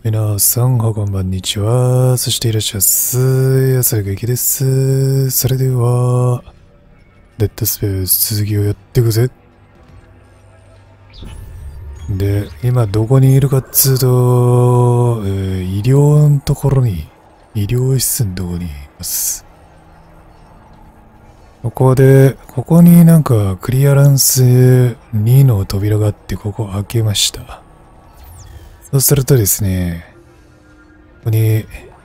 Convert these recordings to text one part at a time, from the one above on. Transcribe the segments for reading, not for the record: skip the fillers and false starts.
皆さん、こんばんにちは。そしていらっしゃいます。安らぎです。それでは、デッドスペース続きをやっていくぜ。で、今どこにいるかっつうと、医療のところに、医療室のところにいます。ここになんかクリアランス2の扉があって、ここ開けました。そうするとですね、ここに、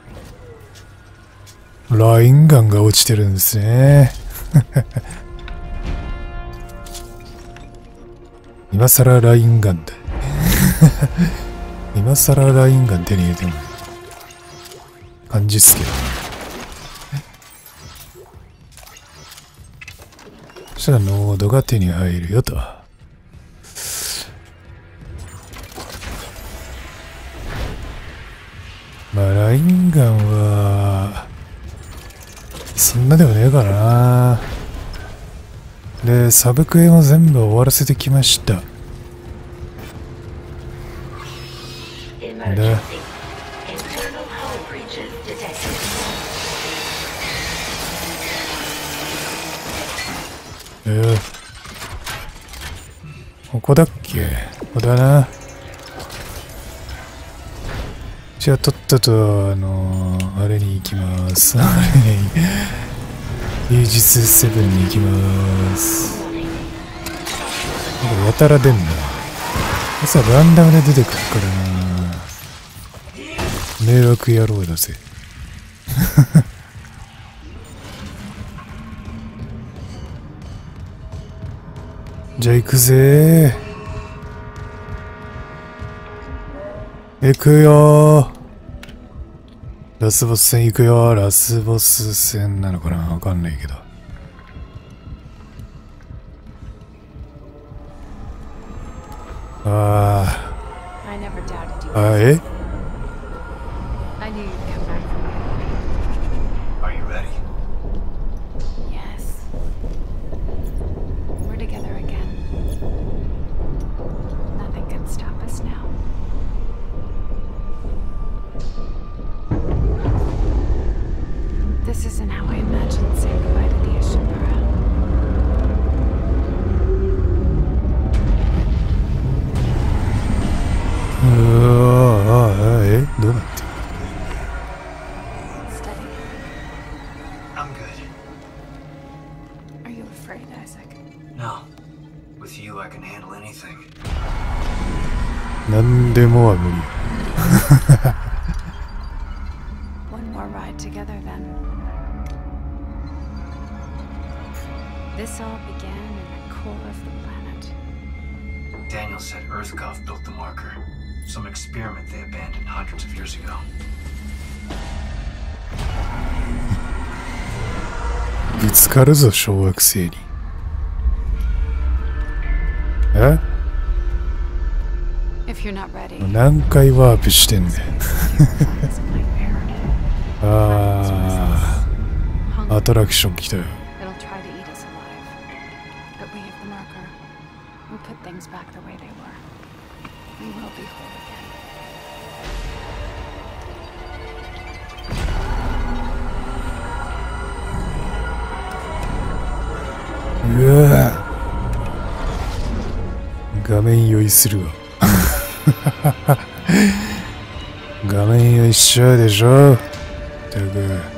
ラインガンが落ちてるんですね。今更ラインガンだ。今更ラインガン手に入れても感じっすけど。そしたらノードが手に入るよと。まあラインガンはそんなでもねえかな。で、サブクエも全部終わらせてきました。で、ここだっけ？ここだな。じゃあ、とっとと、あれに行きます。あれに、イージス7に行きます。なんかやたら出んな。朝ランダムで出てくるからな。迷惑野郎だぜ。じゃあ行くぜー。行くよー。ラスボス戦行くよー。ラスボス戦なのかな、わかんないけど。えどうなってなんでもは無理。 This all began in the core of the planet. Daniel said Earthkov built the marker. Some experiment they abandoned hundreds of years ago. ぶつかるぞ、小惑星に。え？ If you're not ready. 何回ワープしてんだよ。あー、アトラクション来たよ。うわ画面酔いするわ。画面酔いしちゃうでしょ。たく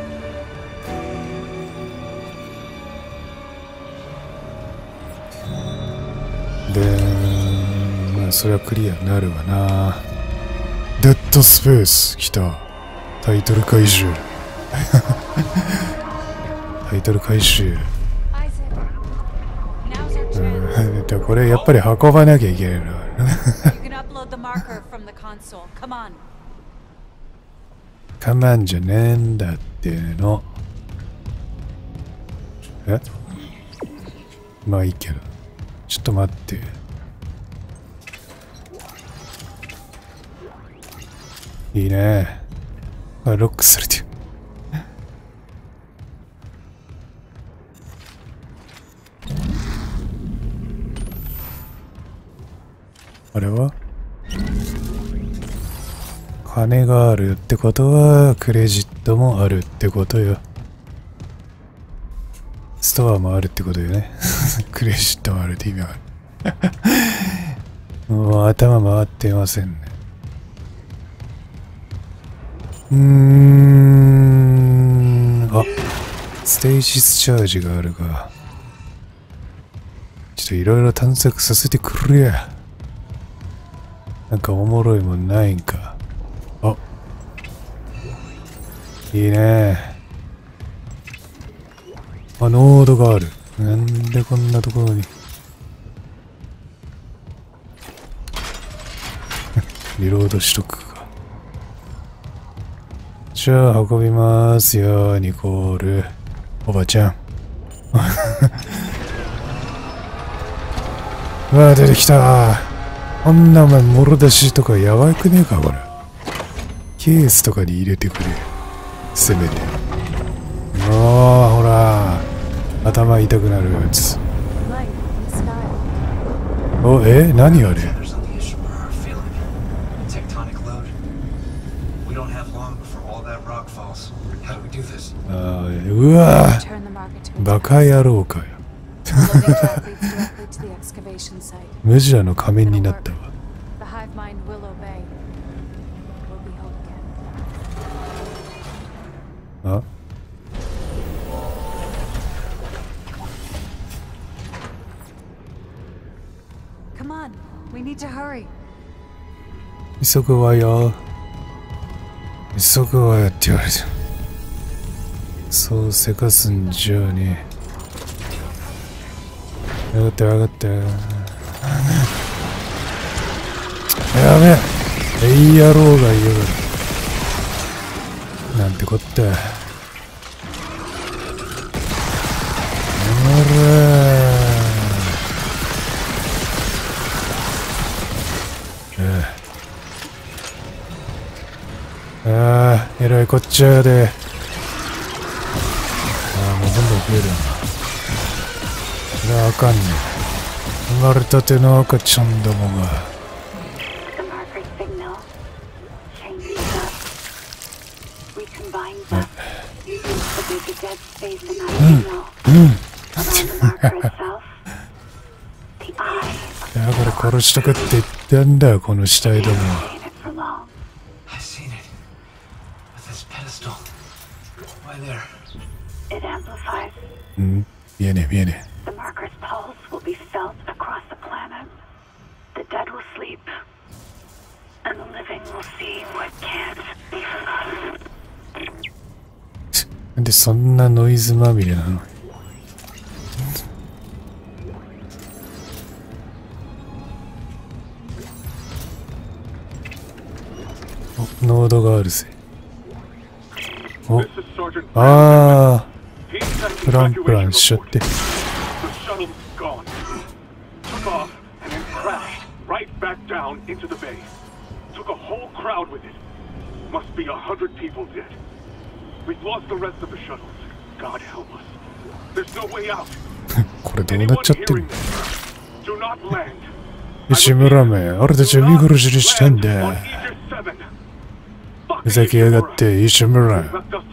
で、まあそれはクリアになるわな。デッドスペース来た。タイトル回収。タイトル回収。これやっぱり運ばなきゃいけないな。カマンじゃねえんだっての。え？まあいいけど。ちょっと待って。いいね。あ、ロックされてる。あれは金があるってことはクレジットもあるってことよ。ストアもあるってことよね。クレジットもあるって意味ある。もう頭回ってませんね。あ、ステージスチャージがあるが。ちょっといろいろ探索させてくれや。なんかおもろいもんないんか。あ、いいね。あ、ノードがある。なんでこんなところに。リロードしとくか。じゃあ運びますよ、ニコール。おばちゃん。うわ、出てきた。こんなお前、もろ出しとかやばくねえか、これ。ケースとかに入れてくれ。せめて。ほら。頭痛くなるやつ。お、何あれ。うわバカ野郎かよ。ムジラの仮面になったわ。あ、急ぐわよ。急ぐわよって言われて。そうせかすんじゃねえ。上がって上がって。やべえ。野郎がいやがる。なんてこった。えらいこっちゃやで。もうどんどん増えるな。これはあかんね。生まれたての赤ちゃんどもが。だから殺しとくって言ったんだ、この死体どもは。見えねえ見えねえ。なんでそんなノイズまみれなの。お、ノードがあるぜ。お、あープランプランしちゃって。これどうなっちゃってんの。石村め、俺たちは見殺しにしたんだ。ふざけやがって石村。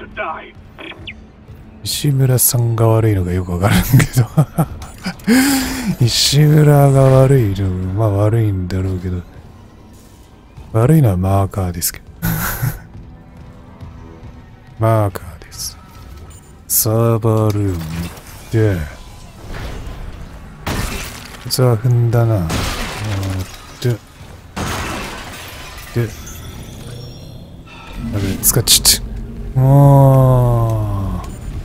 石村さんが悪いのがよくわからんけど。石村が悪いの、まあ悪いんだろうけど。悪いのはマーカーですけど。マーカーです。サーバールーム行って、こいつは踏んだな。で、やべえ、使っちゃって。もう。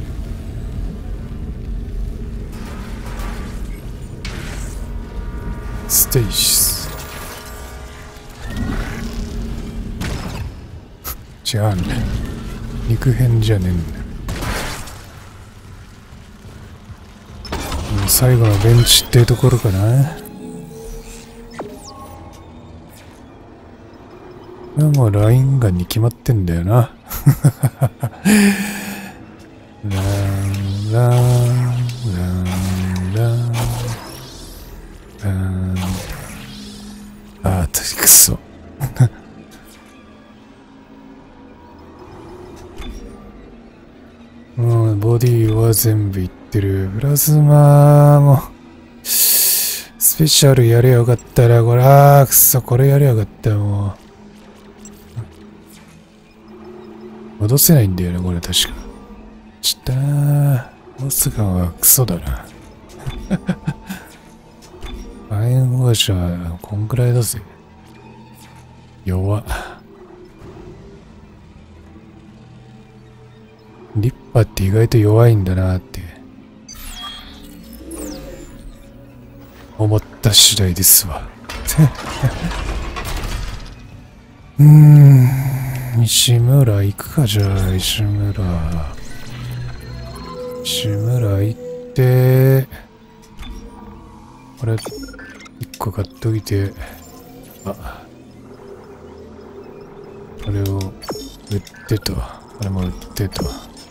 ステイシス。違うんだよ。肉片じゃねえんだよ。最後のベンチってところかな。もうラインガンに決まってんだよな。ランランランランラン。あー、くそ。 ボディは全部いってる。プラズマも、スペシャルやれよかったら、これ、くそ、これやれよかったよ、もう。戻せないんだよね、これ確か。ちったー。ボスガンはクソだな。アイアンウォーシャー、こんくらいだぜ。弱っ。リッパって意外と弱いんだなって思った次第ですわ。石村行くか、じゃあ。石村行ってこれ1個買っといて、これを売ってと、これも売ってと。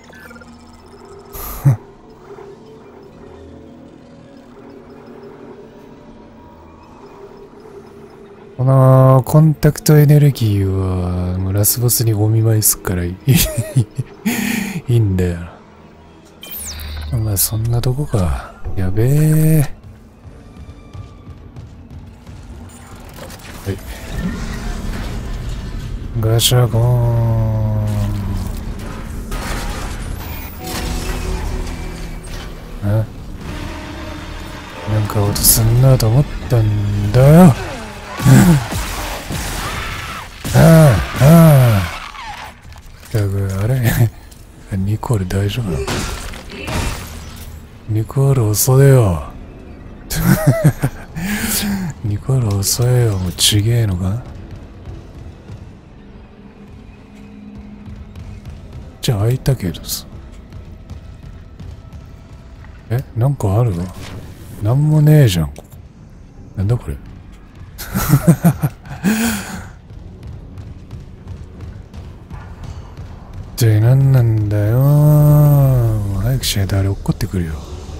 このコンタクトエネルギーはもうラスボスにお見舞いすっからいいんだよ。まあそんなとこか。やべえ。はい。ガシャコーン。なんか音すんなと思ったんだよ。だからあれニコール大丈夫なの？ニコール遅えよ。ニコール遅えよ。もうちげえのか？じゃあ開いたけどさ。なんかあるわ。なんもねえじゃん。なんだこれ。って何なんだよ。もう早くしないとあれ落っこってくるよ。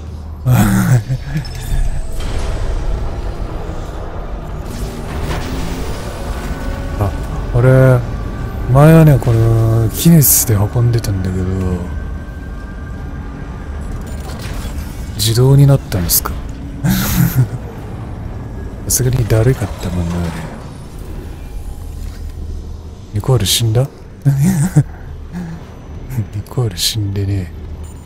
俺前はねこのキネスで運んでたんだけど自動になったんですか？さすがにだるかったもんな。あれニコール死んだ？ニコール死んでね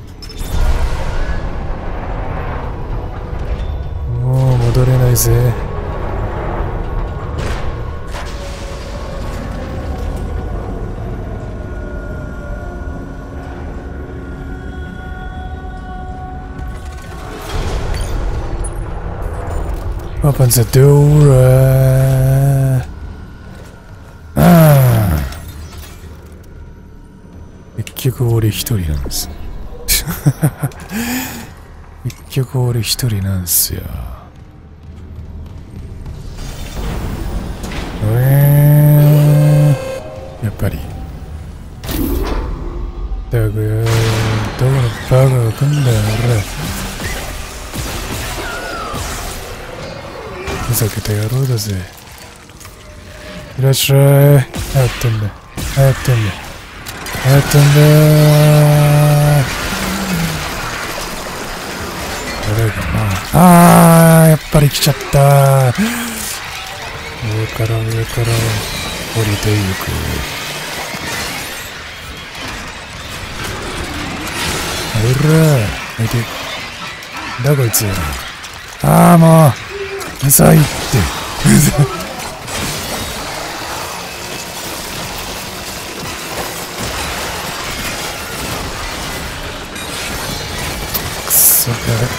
え。もう戻れないぜ。Open the door. 結局俺一人なんです。結局俺一人なんですよ。やっぱり。だがどこのバカが来んだよ俺。ふざけた野郎だぜ。いらっしゃい。何やってんだ。何やってんだ。何やってんだ。誰かな。やっぱり来ちゃった。上から降りていく。ほら、見て。だこいつ。もう。うざいって。くそだ。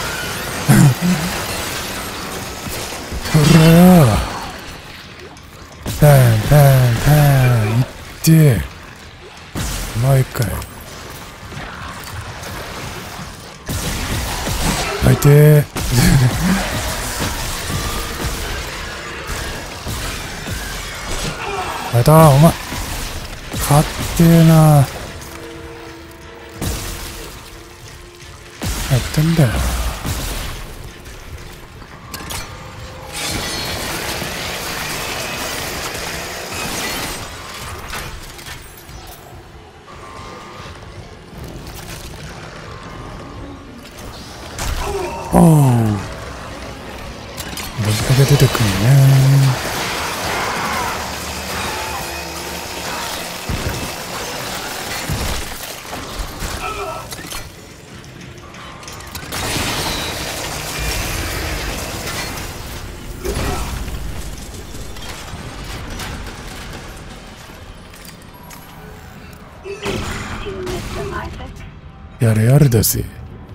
ほらよ。パンいってもう一回。開いてお前、勝ってえな。やってんだよ。 おお、どんだけ出てくるね。やれやれだぜ。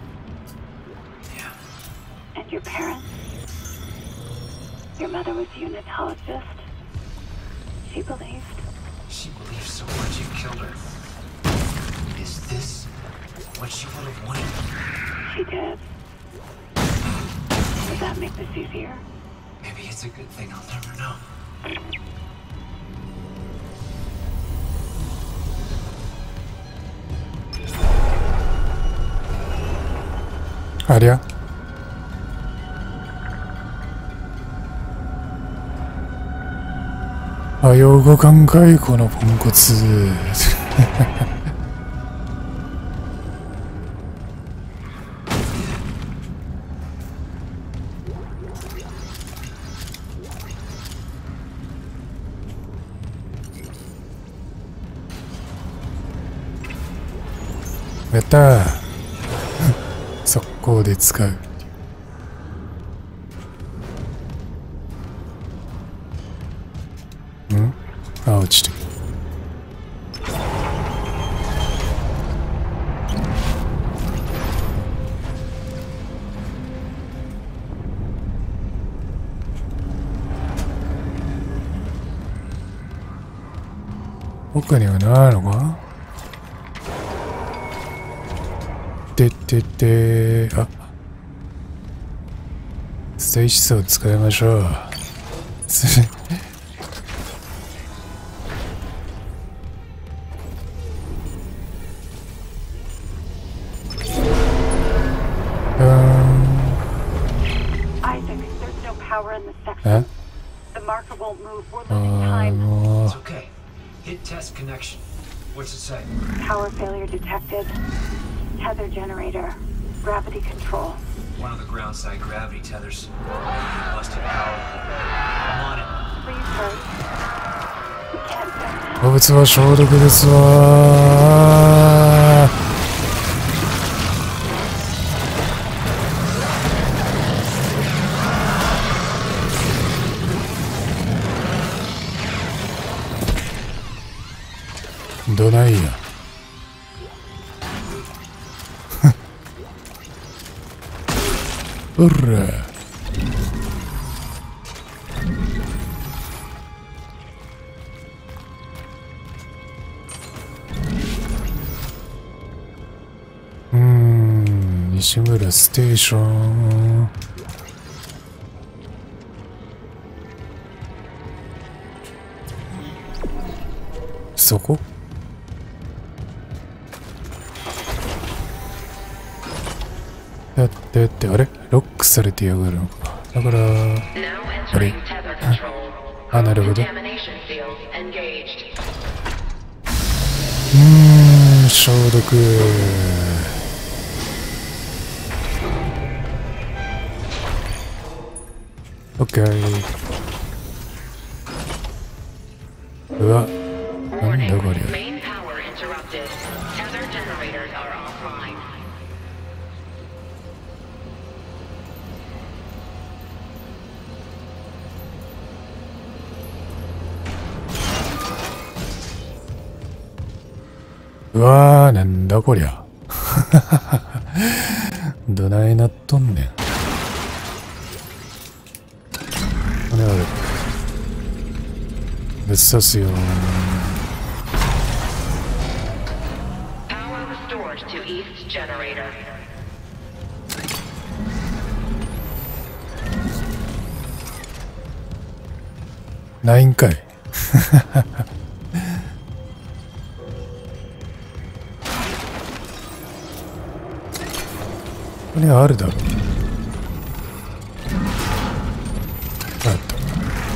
And your parents? Your mother was a unitologist. She believed. She believes so much you killed her. Is this what she would have wanted? She did. Does that make this easier? Maybe it's a good thing I'll never know. ありゃ。あようごかんかいこのポンコツ。やったー。速攻で使う。ん？あ、落ちてる。他にはないのか？てってってあ、ステージ差を使いましょう。 Isaac, there's no power in this section. The marker won't move. We're losing time. It's okay. Hit test connection. What's it say? Power failure detected. Tether generator. Gravity control. One of the ground side gravity tethers. Busted power. I'm on it. Please hurry. We can't do it. 動物は消毒ですわ。どないや。うら。西村ステーション。そこ？だってあれロックされてやがるのか。だからあれあ、なるほど。消毒。オッケー。うわ、なんだこりゃ。うわー、なんだこりゃ。どないなっとんねん。これある。ぶっ刺すよ。ないんかい。これあるだろう。あった。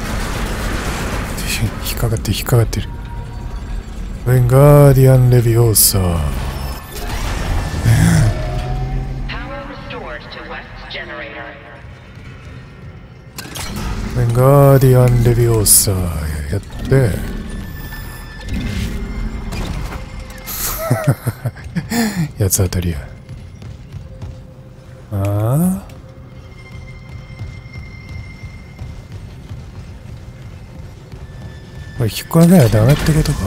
引っかかって引っかかってる。ウェンガーディアン・レビオーサー。 ガーディアンレビオーサーやって八つ当たりや。ああ、これ引っ込めなきゃダメってことか。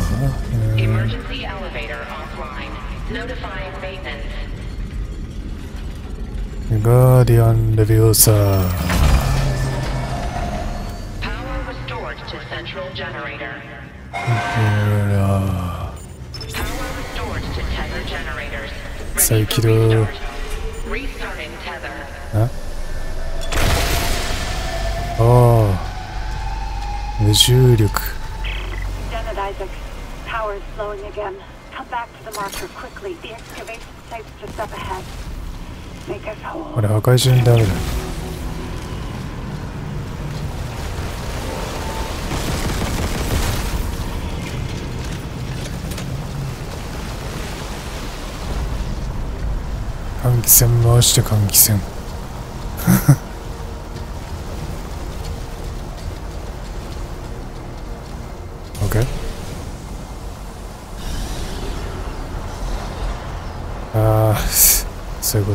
ガーディアンレビオーサー。再起動。ああ、無重力。 Janet Isaac, power is slowing again. Come back to the marker quickly. The excavation site's just up ahead. Make us whole. あれ破壊しにダメだ。換気扇回して換気扇。OK？ ああ、そういうこと。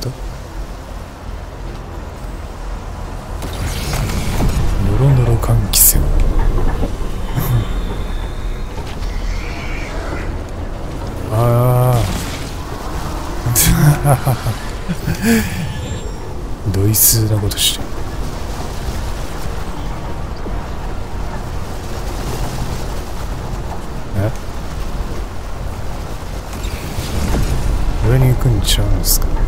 ノロノロ換気扇。ああ。ドイツなことしてる。上に行くんちゃうんですか。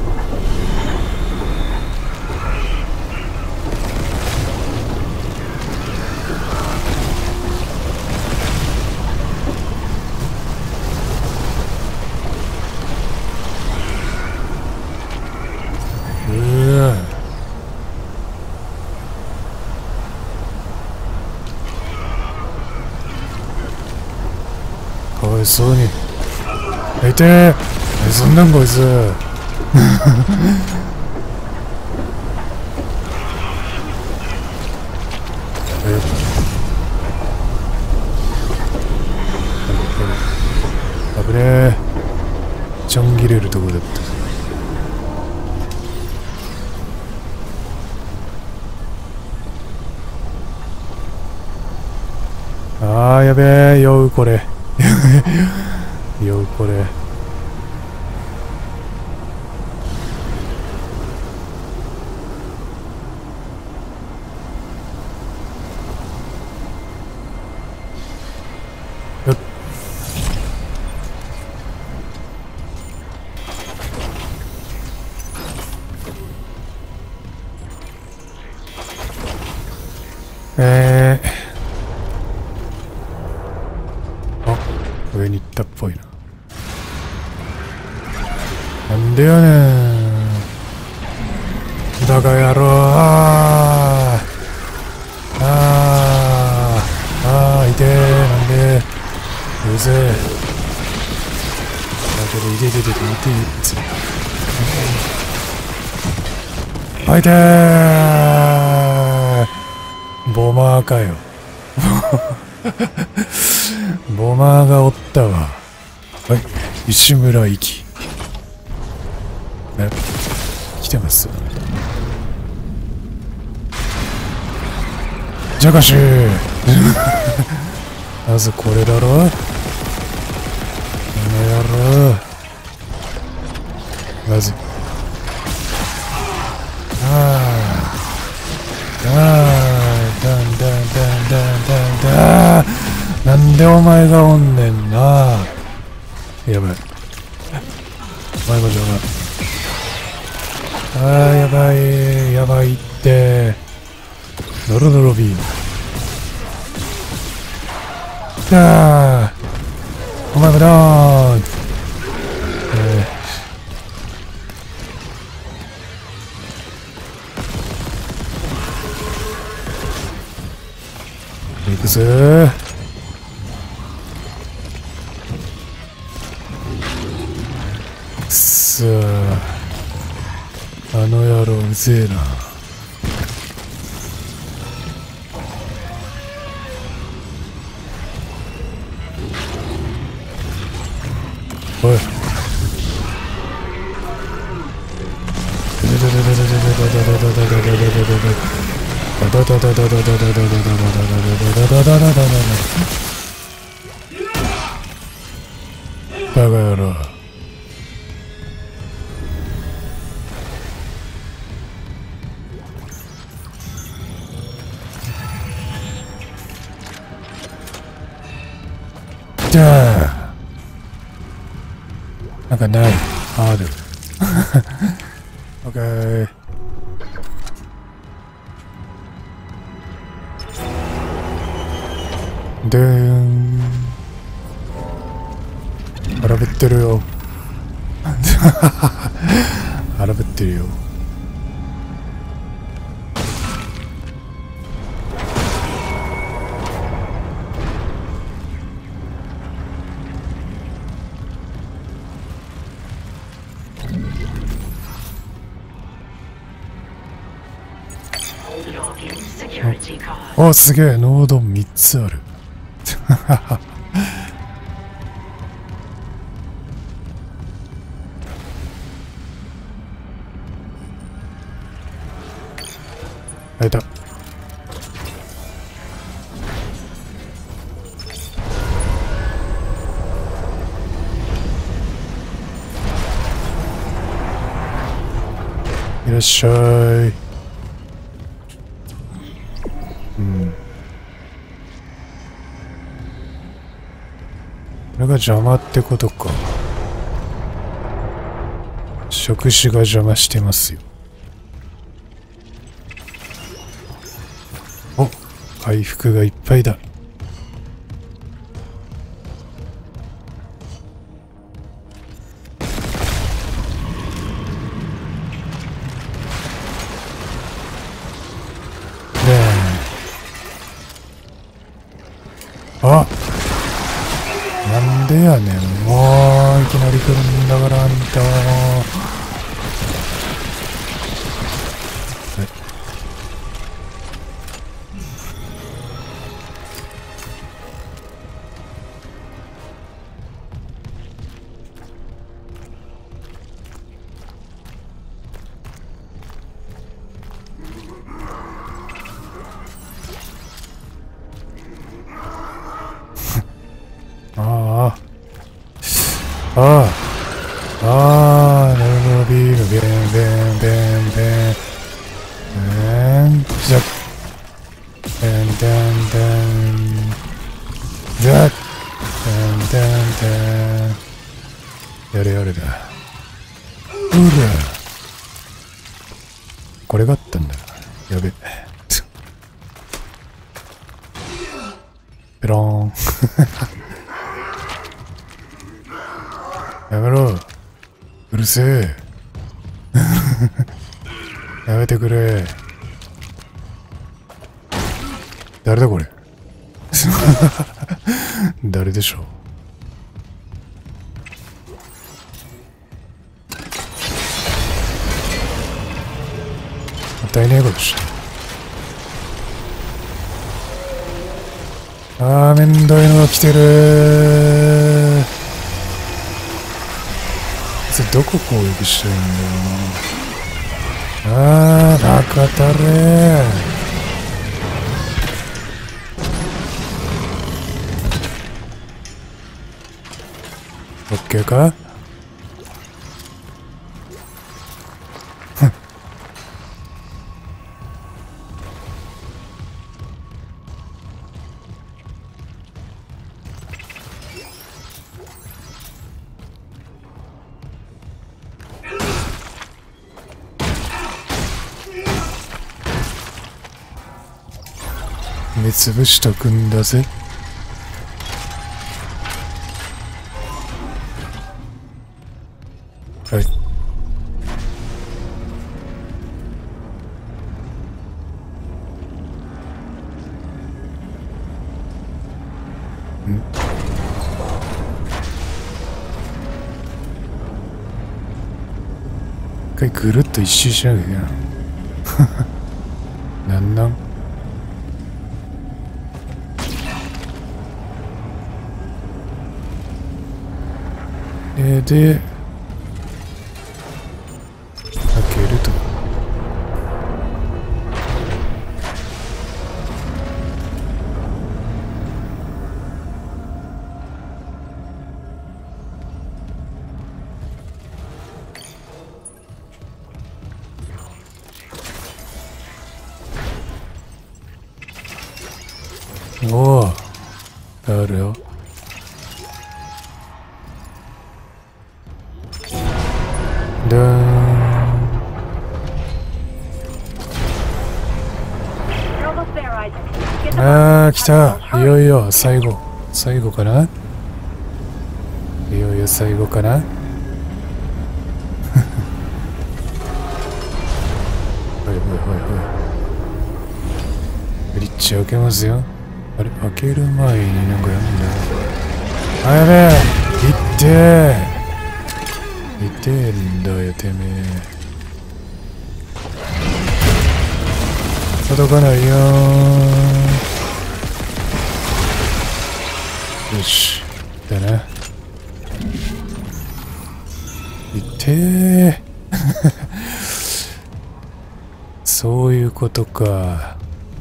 かわいそうに。痛え。そんなんこいつ。危ねえ。ちょん切れるとこだった。ああ、やべえ。酔うこれ。酔うこれ。あ、上に行ったっぽいな。なんでやねん。だがやろう。痛え。なんでうぜえ。だけど痛いあ、痛え。ボマーかよ。ボマーがおったわ。はい、石村行き。来てます。じゃかしまずこれだろ。この野郎。まずなんでお前がおんねんな。やばい。お前も邪魔。やばい。やばいって。ノロノロビーム。お前もだーん。行くぜー。くそー。 あの野郎うぜえな。おい。バカ野郎。じゃあなんかない。ある。オッケー。でーん。荒ぶってるよ。荒ぶってるよ。あ、すげえ、ノード3つある。あいた。いらっしゃい。これが邪魔ってことか。触手が邪魔してますよ。お、回復がいっぱいだ。あ、なんでやねん。もういきなり来るんだからあんた。なるほど、ビール、ベン、ベン、ベン、ベン、じゃ、ベン、デン、デン、じゃ、ベン、デン、デン、やれやれだ。うら。これがあったんだ。やべ。ペローン。やめろ。うるせえ。やめてくれ。誰だこれ。誰でしょう。もったいねえことした。ああ、めんどいのが来てる。どこ攻撃したいんだよな。ああ、バカたれ。オッケーか。目つぶしとくんだぜ。はい。 回ぐるっと一周しなきゃいけないなんで開けると。おお、あるよ。だーん。あー、来た。いよいよ最後かな。いよいよ最後かな。はいはいはいはい。リッチ開けますよ。あれ、開ける前になんかやるんだよ。あ、やべえ、いってえんだよ、てめえ。届かないよー。よし、だな。いってえそういうことか。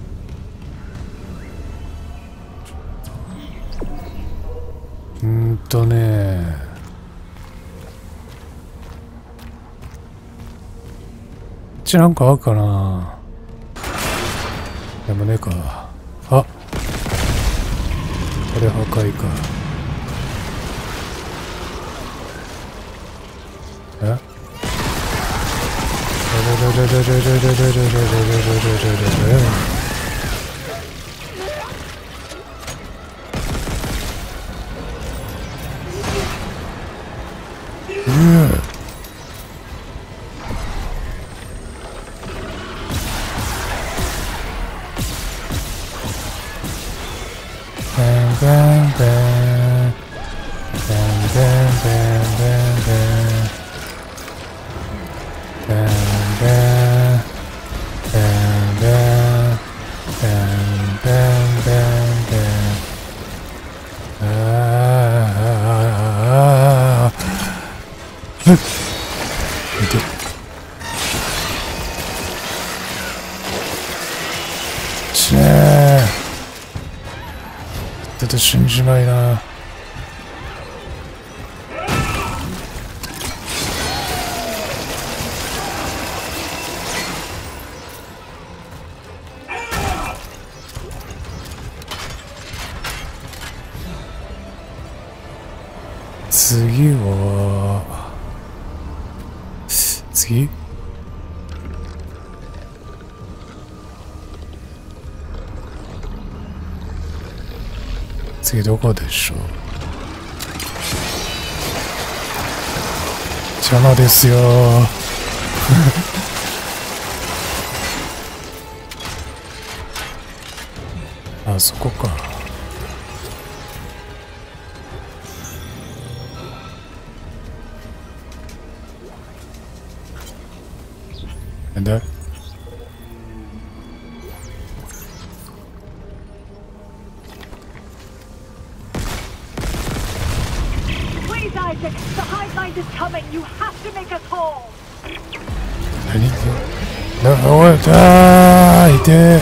こっちなんかあるかな。でもねえか。あ、これ破壊か。え、死んじまいな。次どこでしょう。邪魔ですよあそこか。なんだ。 Isaac, the hive mind is coming. You have to make us whole. 何？おい、あー、いてー。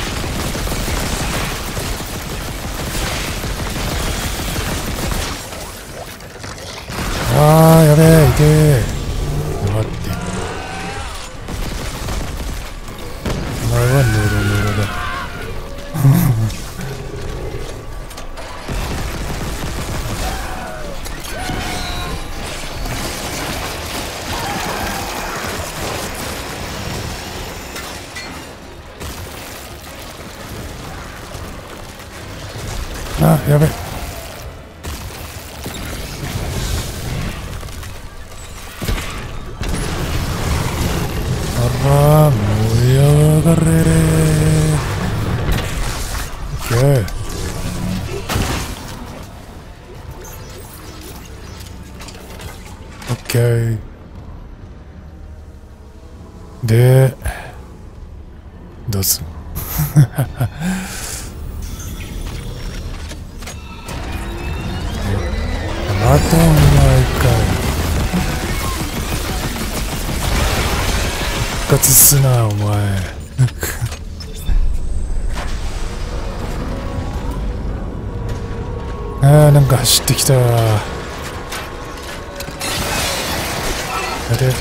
あー、やべえ、いてー。待って。お前はノロノロだ。あ、やべ。あら、燃え上がれ。オッケー。オッケー。 でどうすんのまたお前かい。復活すなお前あーなんか走ってきた。あれ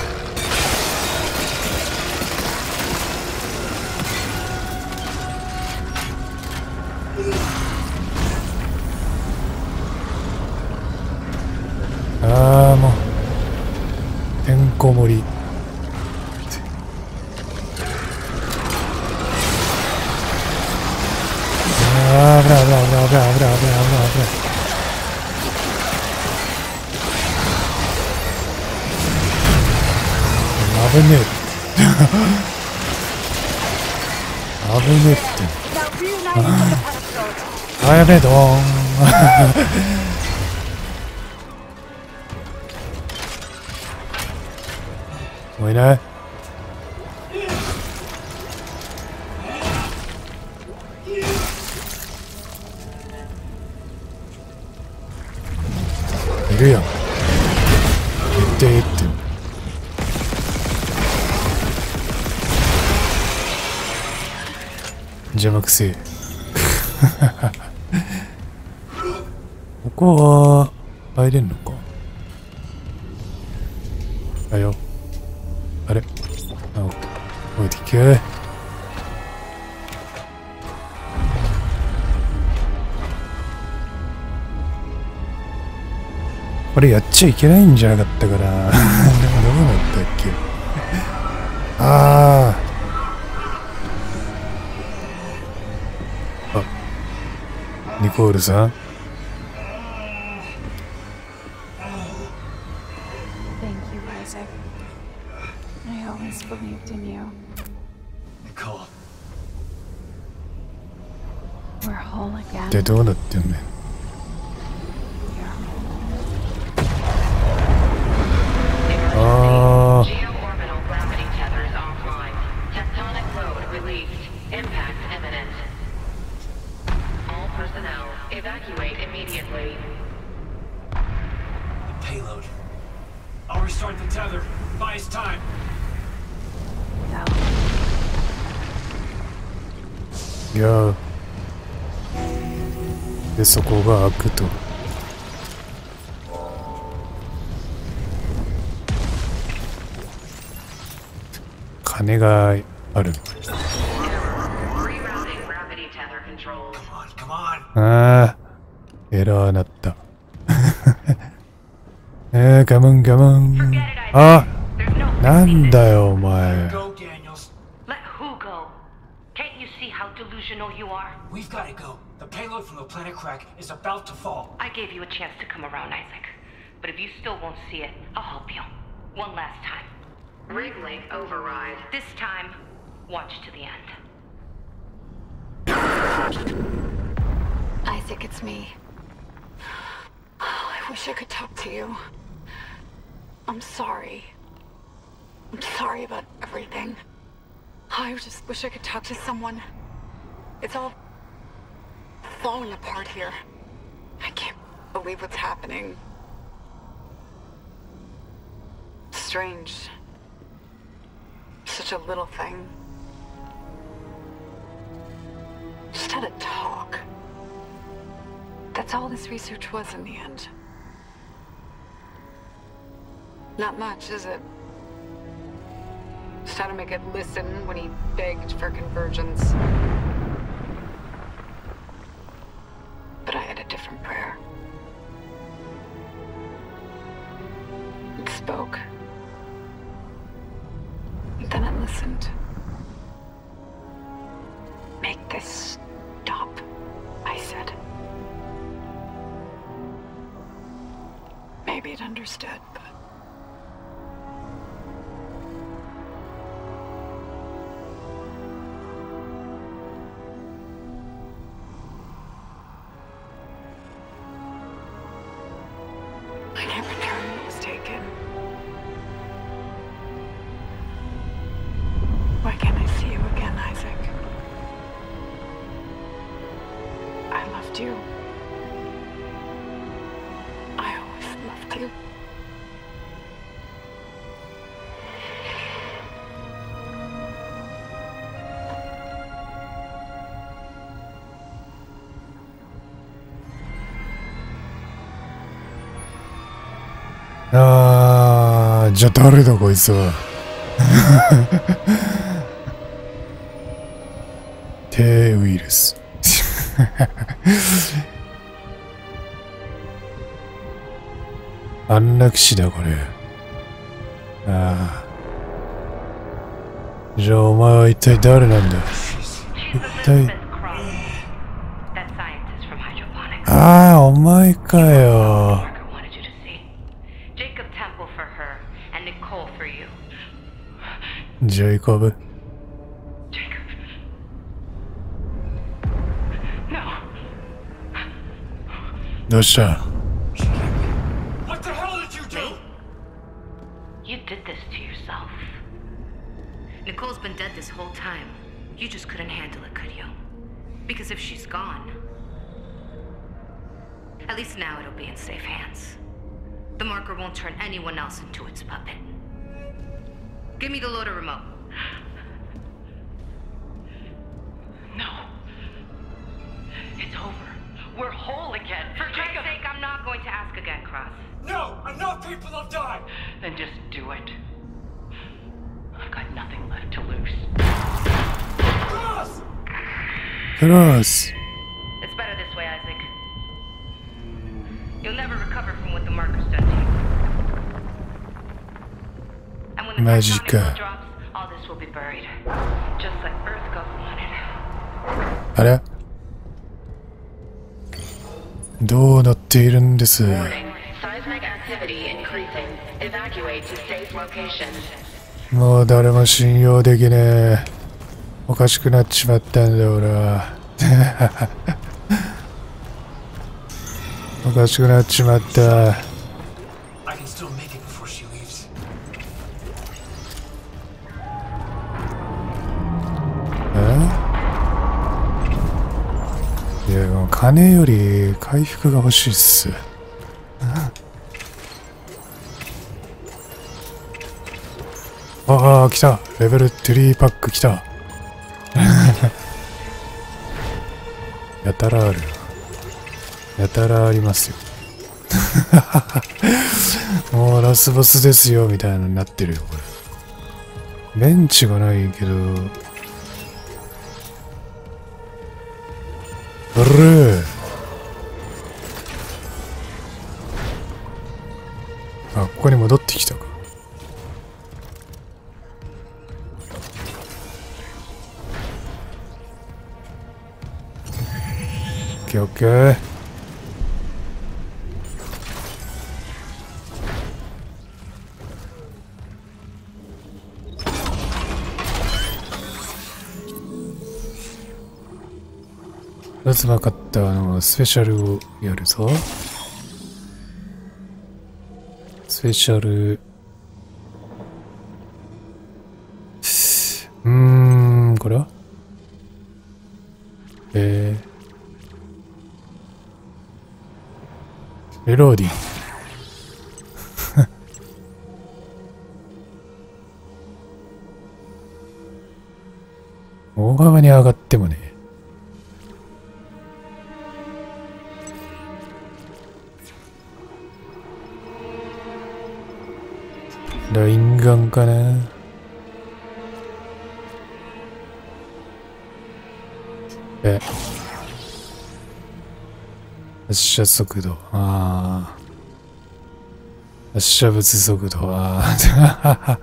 ああもうてんこ盛り。あー危ない危ない危ない危ない危ない危ない危ない危ねえ危ねえって。 Now reuniting with the pedestal. あやべえどーんもういない。いるやん。言って言って邪魔くせえここは入れんのか。あよあれあ置いてけ。これやっちゃいけないんじゃなかったかなどうなったっけ。あニコールさん。 Thank you, Isaac. I always believed in you. Nicole. We're whole again. でどうなってんねん。 Geo-orbital gravity tethers offline. Tectonic load released. Impact imminent. All personnel, evacuate immediately. The payload. I'll restart the tether. Buys time. No. いやでそこが開くと。金がある。 Rerouting gravity tether controls. Come on. ああエラーなったガムンガムン。あ There's no なんだよお前。 Go, Daniels. Let who go? Can't you see how delusional you are? We've got to go. The payload from the planet Crack is about to fall. I gave you a chance to come around, Isaac. But if you still won't see it, I'll help you. One last time. Rig link override. This time, watch to the end. Isaac, it's me. I wish I could talk to you. I'm sorry. I'm sorry about everything. I just wish I could talk to someone. It's all falling apart here. I can't believe what's happening. Strange. Such a little thing. Just had a talk. That's all this research was in the end. Not much, is it? Just had to make it listen when he begged for convergence. But I had a different prayer. It spoke. And then it listened. Make this stop, I said. Maybe it understood, but... I can't return what was taken. loved you. I always loved you. あー、じゃあ誰だこいつは。低ウイルス。安楽死だこれ。ああ。じゃあお前は一体誰なんだ。一体。ああ、お前かよ。ジェイコブ。どうした？ What the hell did you do? You did this to yourself. Nicole's been dead this whole time. You just couldn't handle it, could you? Because if she's gone, at least now it'll be in safe hands. The marker won't turn anyone else into its puppet. Give me the loader remote. No. It's over. We're whole again. For Christ's sake, I'm not going to ask again, Cross. No! Enough people have died! Then just do it. I've got nothing left to lose. Cross! Cross. It's better this way, Isaac. You'll never recover from what the marker's done to you. And when the Magic. tectonic drops, all this will be buried. Just like Earth God wanted. あれ？どうなっているんです？ Warning. Seismic activity increasing. Evacuate to safe location. もう誰も信用できねえ。おかしくなっちまったんだ俺は。おかしくなっちまった。 I can still make it before she leaves. いや、もう金より回復が欲しいっす。ああ、来た。レベル3パック来た。やたらある。やたらありますよ。もうラスボスですよ、みたいなのになってるよ、これ。ベンチがないけど。あれあ、ここに戻ってきたか。オッケーオッケー。まず分かった。スペシャルをやるぞ。スペシャル。これはレローディング。大幅に上がってもね。ラインガンかな。発射速度。ああ。発射物速度。ああ。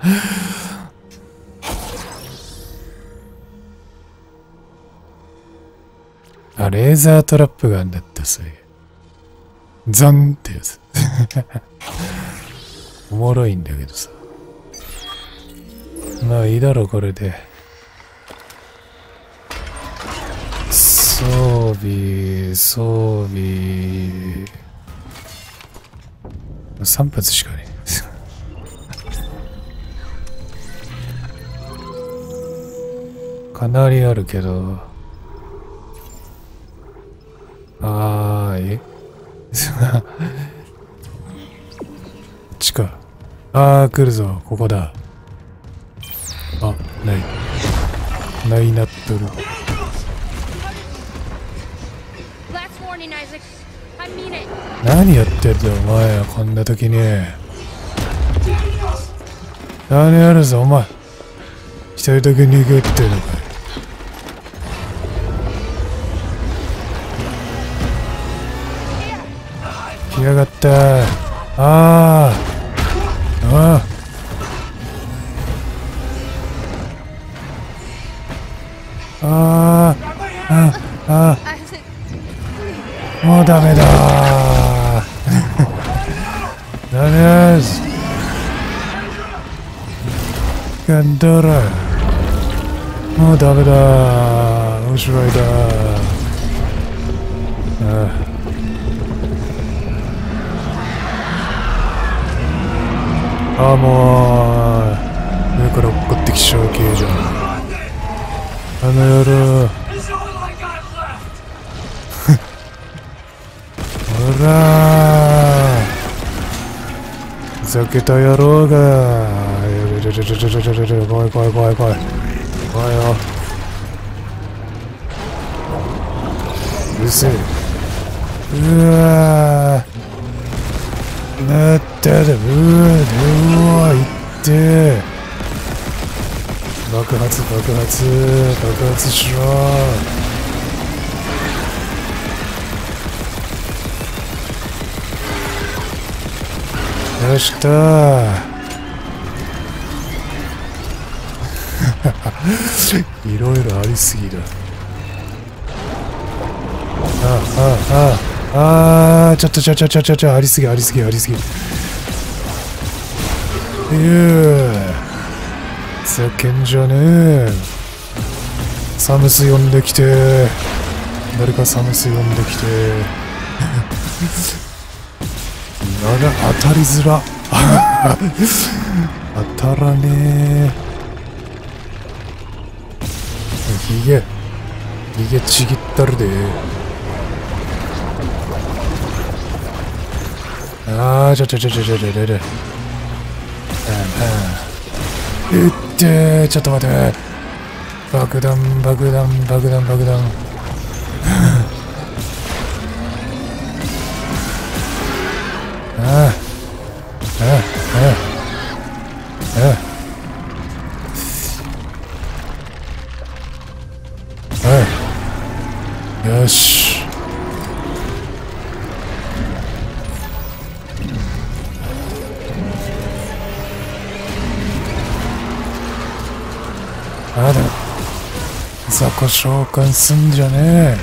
あ、レーザートラップがあんだった、それ。ザンってやつ。おもろいんだけどさ。まあいいだろ、これで。装備。3発しかねえ。かなりあるけど。ああー、来るぞ。ここだ。あ、ない。ないなっとる。何やってんだよ、お前はこんな時に。何やるぞ、お前。一人だけ逃げってんのかい。来やがった。ああ。ああ。ああ。ああ。もうダメだダメです。ガンドラ。もうダメだ。おしまいだ。ああ、もう上から落っこってきちゃう系じゃん。あの夜ほらふざけた野郎が。怖い怖い怖い怖い怖いよ。うるせえ。うわーなったらうわいって爆発爆発爆発しろ。よしといろいろありすぎだ。ちょありすぎありすぎありすぎ。ざけんじゃねえ。サムス呼んできて。誰かサムス呼んできて。当たりづら当たらねえ。ひげちぎったるで。ああ、ちょってちょっと待て。爆弾よし。雑魚召喚すんじゃねえ。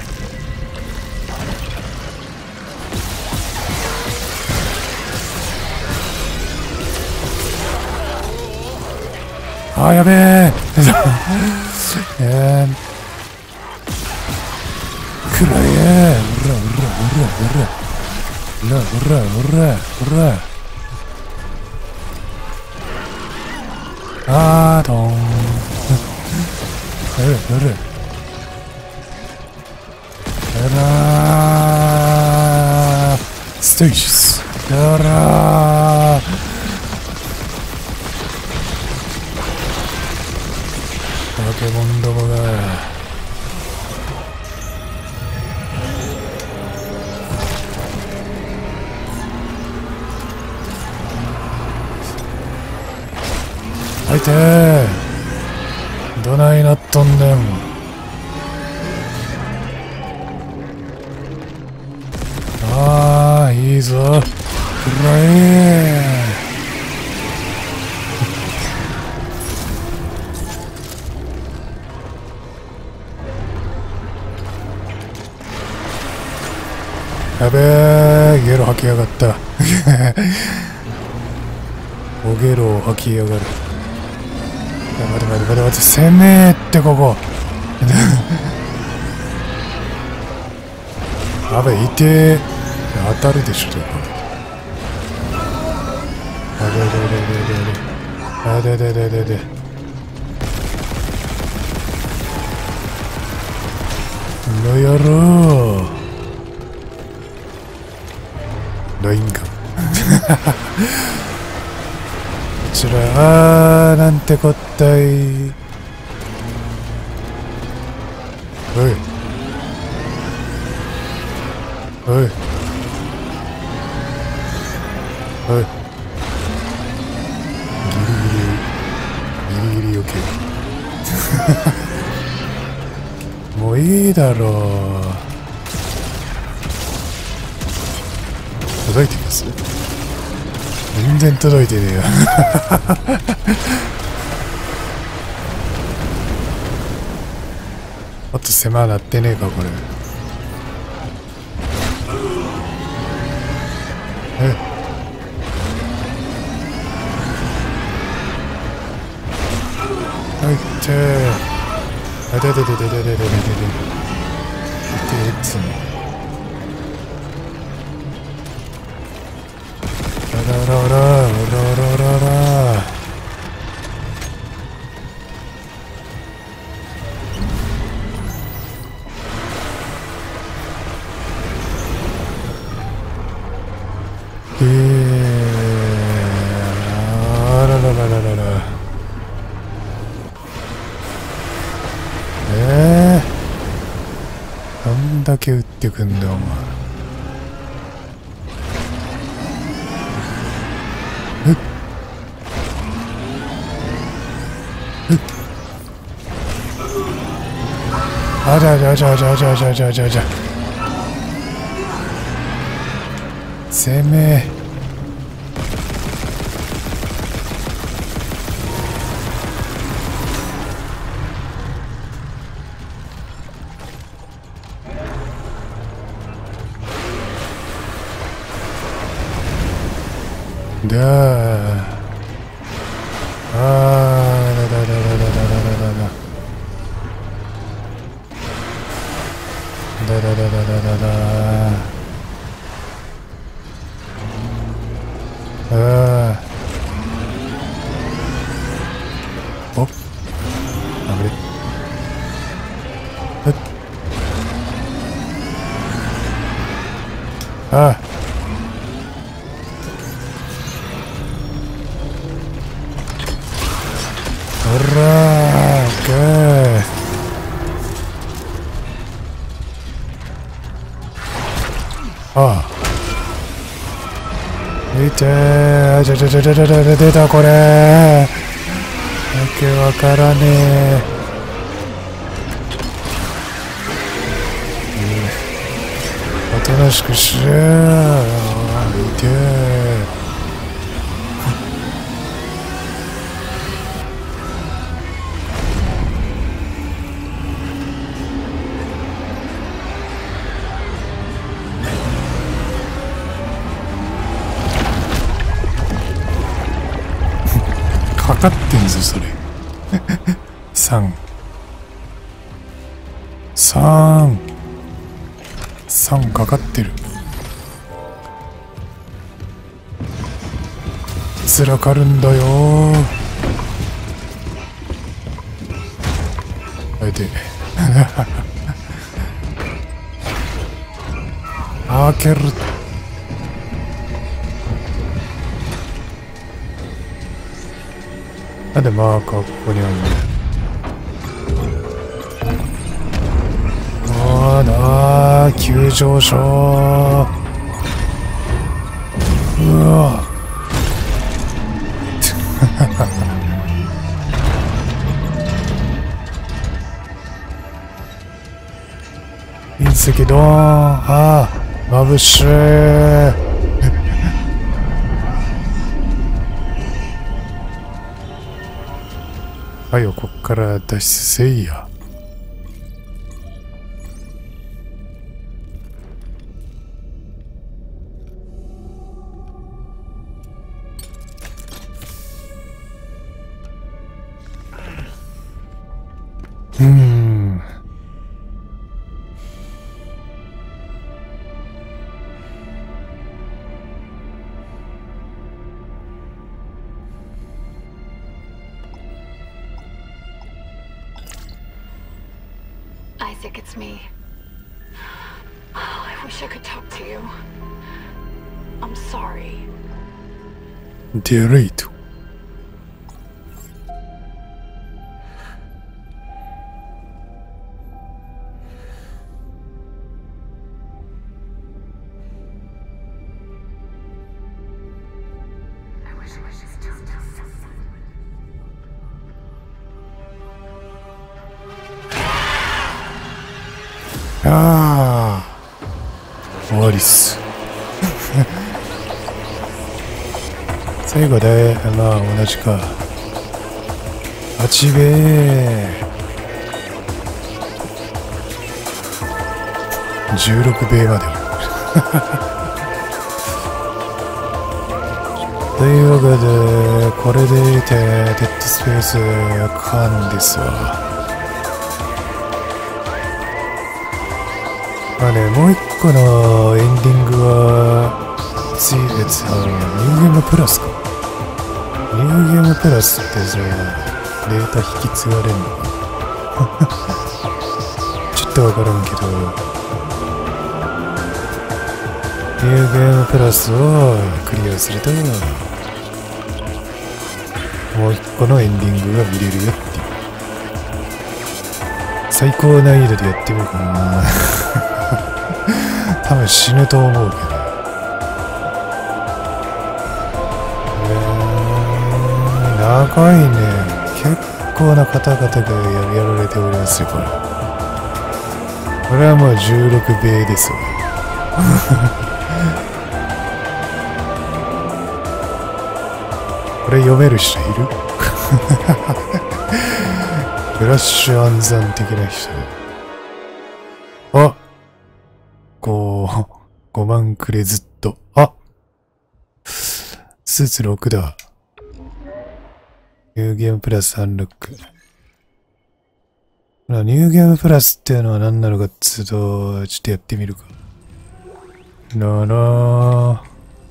あ、やべえくらえ。あーどんステージスバケモンどもが。あいてーどないなっとんねん。ああいいぞくらえ。やべえゲロ吐きやがったおゲロを吐きやがる。待て攻めってここやべえいて当たるでしょ。での野郎ラインガンちら。なんてこったい。おいおいおい、ギリギリ避ける。もういいだろう。届いてます？全然届いてねえよ。もっと狭なってねえかこれ。はいってー。あでででででででででででつね。らららららららら。あらららららら。どんだけ撃ってくんだお前。あじゃじゃじゃじゃじゃじゃじゃじゃじゃ。攻め。だあーだだだだだだだだだだだだだだだ。あお、あぶれ。あほらーかー。ああ見てー。じゃじゃじゃじゃじゃじゃ出たこれー。わけわからねえ。おとなしくしろー。見てー。かかってんぞそれ。3かかってる。いつらかるんだよー。あえて開ける。なんでマーカーここにあるの。あー急上昇。うわ隕石ドーン。あー眩しい。はいよ、こっから脱出せいや。 Isaac, it's me. Oh, I wish I could talk to you. I'm sorry. Direito. ああ、終わりっす。最後で、まあ同じか。8米。16米まで。というわけで、これでいて、デッドスペース完ですわ。まあね、もう一個のエンディングは、ニューゲームプラスか。ニューゲームプラスってさ、データ引き継がれんのかちょっとわからんけど、ニューゲームプラスをクリアすると、もう一個のエンディングが見れるよっていう。最高難易度でやってみようかな。多分死ぬと思うけど。長いね。結構な方々がやられておりますよ、これ。これはもう16米ですわ。これ読める人いる？フラッシュ暗算的な人。あ、5万クレジット。あ、スーツ6だ。ニューゲームプラスアンロック。ニューゲームプラスっていうのは何なのかっつうと、ちょっとやってみるか。なら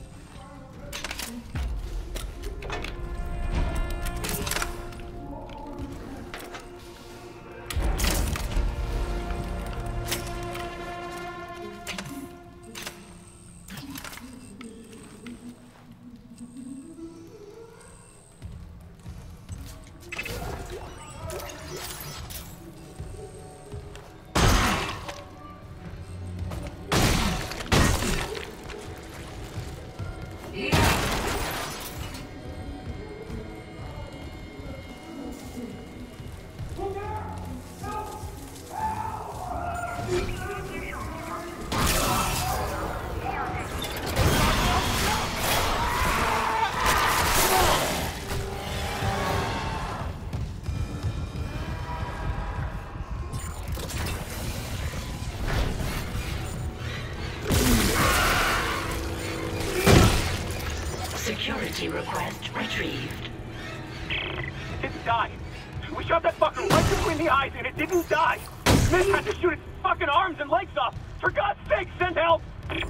Security request retrieved. It died. We shot that fucker right between the eyes and it didn't die. Miss had to shoot its fucking arms and legs off. For God's sake, send help!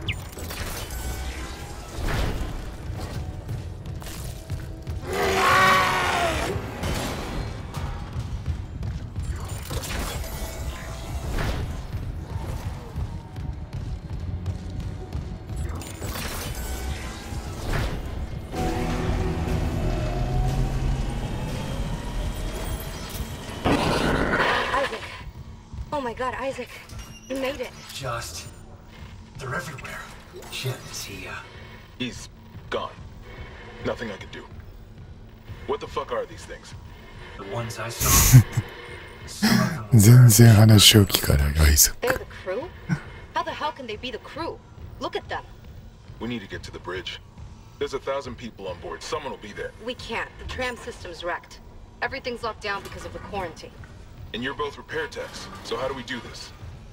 Oh my god, Isaac. You made it. They're everywhere. Shit, is he, He's gone. Nothing I can do. What the fuck are these things? The ones I saw. 全然話を聞かない、アイザック。 They're the crew? How the hell can they be the crew? Look at them. We need to get to the bridge. There's 1,000 people on board. Someone will be there. We can't. The tram system's wrecked. Everything's locked down because of the quarantine. And you're both repair techs. So how do we do this?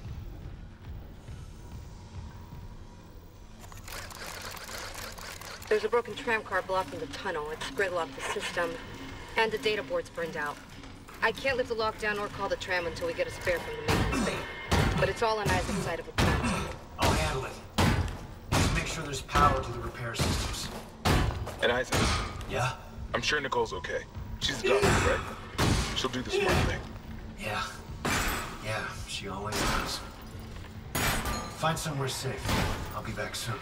There's a broken tram car blocking the tunnel. It's gridlocked the system. And the data board's burned out. I can't lift the lockdown or call the tram until we get a spare from the maintenance bay. But it's all on Isaac's side of the plan. I'll handle it. Just make sure there's power to the repair systems. And Isaac? Yeah? I'm sure Nicole's okay. She's a doctor, right? She'll do the smart thing. Yeah. Yeah, she always does. Find somewhere safe. I'll be back soon.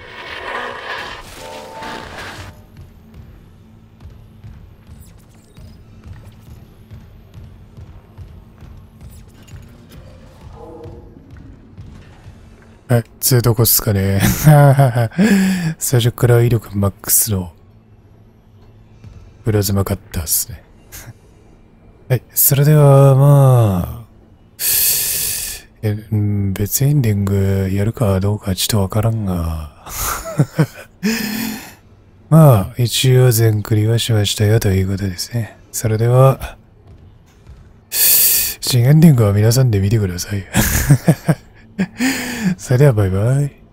はい、2どこっすかね。最初から威力マックスのプラズマカッターですね。はい、それではまあ、 別エンディングやるかどうかちょっとわからんが。まあ、一応全クリはしましたよということですね。それでは、新エンディングは皆さんで見てください。それではバイバイ。